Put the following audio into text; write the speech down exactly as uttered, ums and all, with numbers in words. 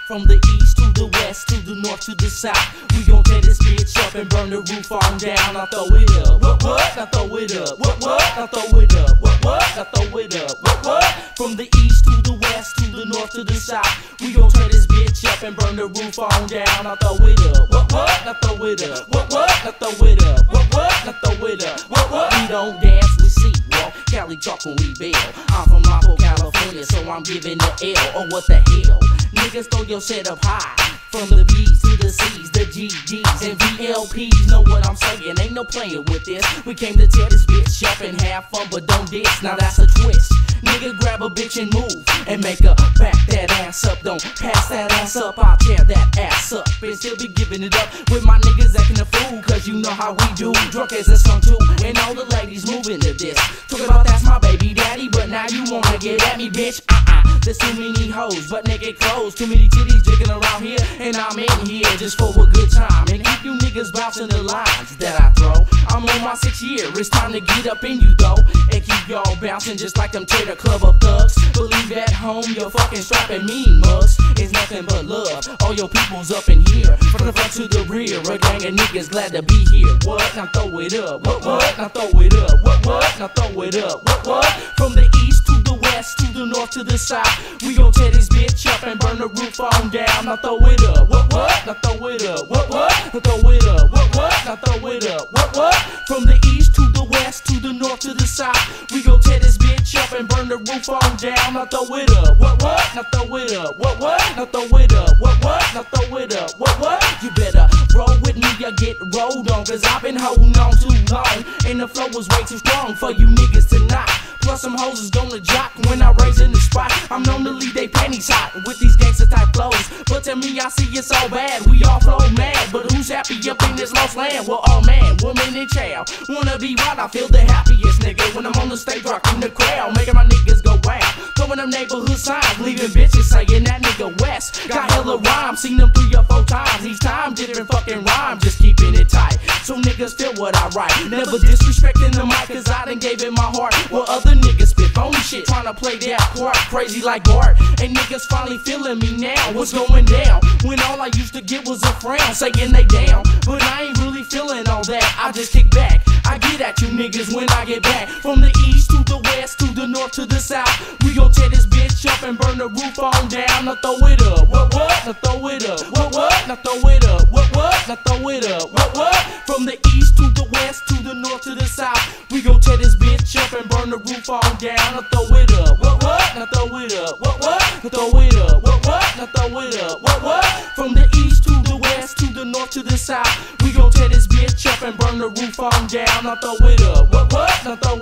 From the east to the west, to the north to the south, we gon' tear this bitch up and burn the roof on down. Now throw it up, what what? Now throw it up, what what? Now throw it up, what what? Now throw it up, what what? From the east to the west, to the north to the south, we gon' tear this bitch up and burn the roof on down. Now throw it up, what what? Now throw it up, what what? Now throw it up, what what? Now throw it up, what what? We don't dance, we see walk. Cali talk when we bail. I'm from Lapo, California, so I'm giving the L. Oh, what the hell? Niggas throw your shit up high. From the B's to the C's, the G G's and V L P's. Know what I'm saying? Ain't no playing with this. We came to tear this bitch up and have fun, but don't diss. Now that's a twist. Nigga, grab a bitch and move and make her back that ass up. Don't pass that ass up. I'll tear that ass up and still be giving it up with my niggas acting a fool. Cause you know how we do. Drunk as a skunk too. And all the ladies moving to this. Talk about that's my baby daddy, but now you wanna get at me, bitch. Uh-uh. There's too many hoes, but naked clothes. Too many titties jigging around here. And I'm in here just for a good time. And keep you niggas bouncing the lines that I throw. I'm on my sixth year, it's time to get up in you though. And keep y'all bouncing just like them Tater Club of thugs. Believe at home, your fucking strapping mean mugs. It's nothing but love, all your people's up in here. From the front to the rear, a gang of niggas glad to be here. What? Now throw it up, what what? Now throw it up, what what? Now throw it up, what what? From the east to the west, to the north to the south, we gon' tear this bitch up and burn the roof on down. Now throw it up, what what? Now throw it up, what what? Now throw it up, what what? Now throw it up, what what? From the east to the west, to the north to the south, we gon' tear this bitch up and burn the roof on down. Now throw it up, what what? Now throw it up, what what? Now throw it up, what what? Now throw it up, what what? You better roll with me or get rolled on, cause I've been holding on too long, and the flow was way too strong for you niggas to knock. Plus some hoes is gonna jock when I raise in the spot. I'm known to leave they panties hot with these gangster type flows. But tell me I see it's all bad, we all flow mad. But who's happy up in this lost land? Well, all man, woman, and child wanna be wild. I feel the happiest nigga when I'm on the stage rocking the crowd, making my niggas go wild. Throwing them neighborhood signs, leaving bitches saying that nigga West got hella rhymes. Seen them three or four times, each time different fucking rhyme, just keeping it tight so niggas feel what I write. Never disrespecting the mic cause I done gave it my heart. Well, other niggas spit phony shit trying to play that part, crazy like Bart. And niggas finally feeling me now. What's going down? When all I used to get was a frown saying they down, but I ain't really feeling all that. I just kick back, I get at you niggas when I get back. From the east to the west, to the north to the south, we gon' tear this bitch up and burn the roof on down. Now throw it up, what what? Now throw it up, what what? Now throw it up, what what? Now throw it up, what what? From the east to the west, to the north to the south, we gon' tear this bitch up and burn the roof on down. Now throw it up, what what? Now throw it up, what what? Now throw it up, what what? Now throw it up, what what? From the east to the west, to the north to the south, we gon' tear this bitch up and burn the roof on down. Now throw it up, what what? Now throw